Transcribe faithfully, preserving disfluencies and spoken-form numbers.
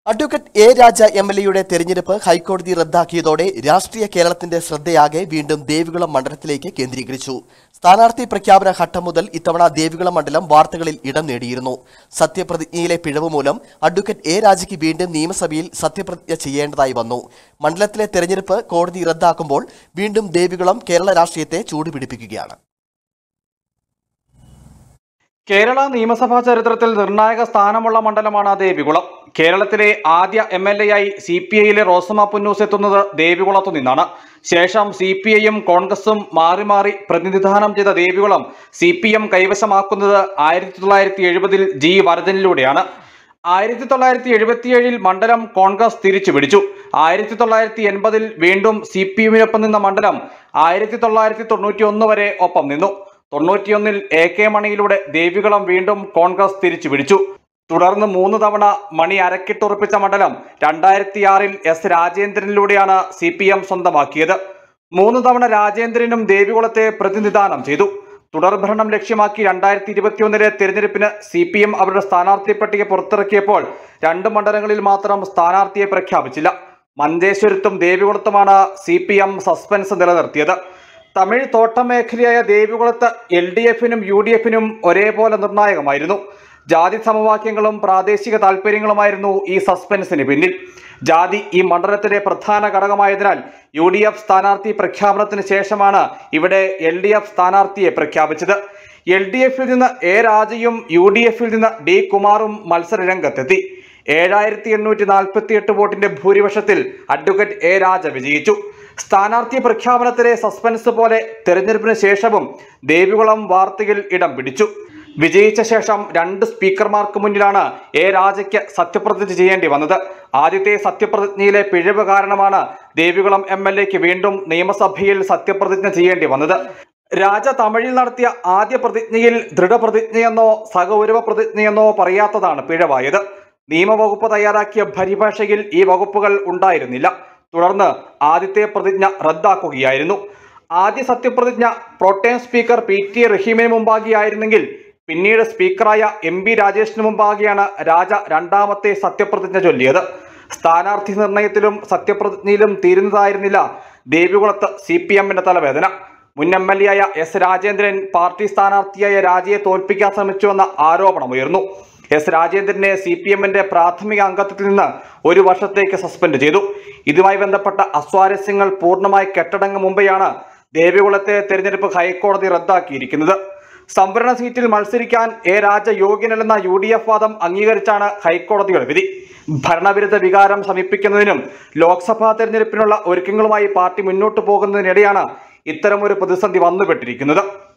Advocate A Raja M L എയുടെ തെരഞ്ഞെടുപ്പ് ഹൈക്കോടതി റദ്ദാക്കിയതോടെ രാഷ്ട്രീയ കേരളത്തിന്റെ ശ്രദ്ധയാകെ വീണ്ടും ദേവികുളം മണ്ഡലത്തിലേക്ക് കേന്ദ്രീകരിച്ചു. സ്ഥാനാർത്ഥി പ്രഖ്യാപന ഘട്ടം മുതൽ ഇത്തവണ ദേവികുളം മണ്ഡലം വാർത്തകളിൽ ഇടം നേടിയിരുന്നു. സത്യപ്രതിജ്ഞയിലെ പിഴവ് മൂലം അഡ്വക്കേറ്റ് എ രാജയ്ക്ക് വീണ്ടും നിയമസഭയിൽ സത്യപ്രതിജ്ഞ ചെയ്യേണ്ടതായി വന്നു. മണ്ഡലത്തിലെ തെരഞ്ഞെടുപ്പ് കോടതി റദ്ദാക്കുമ്പോൾ വീണ്ടും ദേവികുളം കേരള രാഷ്ട്രീയത്തെ ചൂടുപിടിപ്പിക്കുകയാണ്. കേരള നിയമസഭാ ചരിത്രത്തിൽ നിർണായക സ്ഥാനമുള്ള മണ്ഡലമാണ് ദേവികുളം. കേരളത്തിലെ ആദ്യ എം എൽ എ ആയി സി പി ഐയിലെ റോസമ്മ പുന്നൂസ് എത്തുന്നത് ദേവികുളത്തു നിന്നാണ്. ശേഷം സി പി ഐയും കോൺഗ്രസും മാറി മാറി പ്രതിനിധാനം ചെയ്ത ദേവികുളം സി പി എം കൈവശമാക്കുന്നത് ആയിരത്തി തൊള്ളായിരത്തി എഴുപതിൽ ജി വരദനിലൂടെയാണ്. ആയിരത്തി തൊള്ളായിരത്തി എഴുപത്തിയേഴിൽ മണ്ഡലം കോൺഗ്രസ് തിരിച്ചു പിടിച്ചു. ആയിരത്തി തൊള്ളായിരത്തി എൺപതിൽ വീണ്ടും സി പി എമ്മിനൊപ്പം നിന്ന മണ്ഡലം ആയിരത്തി തൊള്ളായിരത്തി തൊണ്ണൂറ്റി ഒന്ന് വരെ ഒപ്പം നിന്നു. തൊണ്ണൂറ്റിയൊന്നിൽ എ കെ മണിയിലൂടെ ദേവികുളം വീണ്ടും കോൺഗ്രസ് തിരിച്ചു പിടിച്ചു. തുടർന്ന് മൂന്ന് തവണ മണി അരക്കിട്ടുറപ്പിച്ച മണ്ഡലം രണ്ടായിരത്തി ആറിൽ എസ് രാജേന്ദ്രനിലൂടെയാണ് സി പി എം സ്വന്തമാക്കിയത്. മൂന്ന് തവണ രാജേന്ദ്രനും ദേവികുളത്തെ പ്രതിനിധാനം ചെയ്തു. തുടർഭരണം ലക്ഷ്യമാക്കി രണ്ടായിരത്തി ഇരുപത്തിയൊന്നിലെ തെരഞ്ഞെടുപ്പിന് സി പി എം അവരുടെ സ്ഥാനാർത്ഥി പട്ടിക പുറത്തിറക്കിയപ്പോൾ രണ്ട് മണ്ഡലങ്ങളിൽ മാത്രം സ്ഥാനാർത്ഥിയെ പ്രഖ്യാപിച്ചില്ല. മഞ്ചേശ്വരത്തും ദേവികുളത്തുമാണ് സി പി എം സസ്പെൻസ് നിലനിർത്തിയത്. തമിഴ് തോട്ടമേഖലയായ ദേവികുളത്ത് എൽ ഡി എഫിനും യു ഡി എഫിനും ഒരേപോലെ നിർണായകമായിരുന്നു. ജാതി സമവാക്യങ്ങളും പ്രാദേശിക താല്പര്യങ്ങളുമായിരുന്നു ഈ സസ്പെൻസിന് പിന്നിൽ. ജാതി ഈ മണ്ഡലത്തിലെ പ്രധാന ഘടകമായതിനാൽ യു ഡി എഫ് സ്ഥാനാർത്ഥി പ്രഖ്യാപനത്തിന് ശേഷമാണ് ഇവിടെ എൽ ഡി എഫ് സ്ഥാനാർത്ഥിയെ പ്രഖ്യാപിച്ചത്. എൽ ഡി എഫിൽ നിന്ന് എ രാജയും യു ഡി എഫിൽ നിന്ന് ഡി കുമാറും മത്സര രംഗത്തെത്തി. ഏഴായിരത്തി എണ്ണൂറ്റി നാൽപ്പത്തി എട്ട് വോട്ടിന്റെ ഭൂരിപക്ഷത്തിൽ അഡ്വക്കേറ്റ് എ രാജ വിജയിച്ചു. സ്ഥാനാർത്ഥി പ്രഖ്യാപനത്തിലെ സസ്പെൻസ് പോലെ തെരഞ്ഞെടുപ്പിന് ശേഷവും ദേവികുളം വാർത്തയിൽ ഇടം പിടിച്ചു. വിജയിച്ച ശേഷം രണ്ട് സ്പീക്കർമാർക്ക് മുന്നിലാണ് എ രാജയ്ക്ക് സത്യപ്രതിജ്ഞ ചെയ്യേണ്ടി വന്നത്. ആദ്യത്തെ സത്യപ്രതിജ്ഞയിലെ പിഴവ് കാരണമാണ് ദേവികുളം എം എൽ എക്ക് വീണ്ടും നിയമസഭയിൽ സത്യപ്രതിജ്ഞ ചെയ്യേണ്ടി വന്നത്. രാജ തമിഴിൽ നടത്തിയ ആദ്യ പ്രതിജ്ഞയിൽ ദൃഢപ്രതിജ്ഞയെന്നോ സഹൗരവ പ്രതിജ്ഞയെന്നോ പറയാത്തതാണ് പിഴവായത്. നിയമവകുപ്പ് തയ്യാറാക്കിയ പരിഭാഷയിൽ ഈ വകുപ്പുകൾ ഉണ്ടായിരുന്നില്ല. തുടർന്ന് ആദ്യത്തെ പ്രതിജ്ഞ റദ്ദാക്കുകയായിരുന്നു. ആദ്യ സത്യപ്രതിജ്ഞ പ്രോട്ടേം സ്പീക്കർ പി ടി റഹീമിന് മുമ്പാകെയായിരുന്നെങ്കിൽ പിന്നീട് സ്പീക്കറായ എം ബി രാജേഷിന് മുമ്പാകെയാണ് രാജ രണ്ടാമത്തെ സത്യപ്രതിജ്ഞ ചൊല്ലിയത്. സ്ഥാനാർത്ഥി നിർണയത്തിലും സത്യപ്രതിജ്ഞയിലും തീരുന്നതായിരുന്നില്ല ദേവികുളത്ത് സി പി എമ്മിന്റെ തലവേദന. മുൻ എം എൽ എ ആയ എസ് രാജേന്ദ്രൻ പാർട്ടി സ്ഥാനാർത്ഥിയായ രാജയെ തോൽപ്പിക്കാൻ ശ്രമിച്ചുവെന്ന ആരോപണമുയർന്നു. എസ് രാജേന്ദ്രനെ സി പി എമ്മിന്റെ പ്രാഥമിക അംഗത്വത്തിൽ നിന്ന് ഒരു വർഷത്തേക്ക് സസ്പെൻഡ് ചെയ്തു. ഇതുമായി ബന്ധപ്പെട്ട അസ്വാരസ്യങ്ങൾ പൂർണ്ണമായി കെട്ടടങ്ങും മുമ്പെയാണ് ദേവികുളത്തെ തെരഞ്ഞെടുപ്പ് ഹൈക്കോടതി റദ്ദാക്കിയിരിക്കുന്നത്. സംവരണ സീറ്റിൽ മത്സരിക്കാൻ എ രാജ യോഗ്യനല്ലെന്ന യു ഡി എഫ് വാദം അംഗീകരിച്ചാണ് ഹൈക്കോടതിയുടെ വിധി. ഭരണവിരുദ്ധ വികാരം ശമിപ്പിക്കുന്നതിനും ലോക്സഭാ തെരഞ്ഞെടുപ്പിനുള്ള ഒരുക്കങ്ങളുമായി പാർട്ടി മുന്നോട്ടു പോകുന്നതിനിടെയാണ് ഇത്തരമൊരു പ്രതിസന്ധി വന്നുപെട്ടിരിക്കുന്നത്.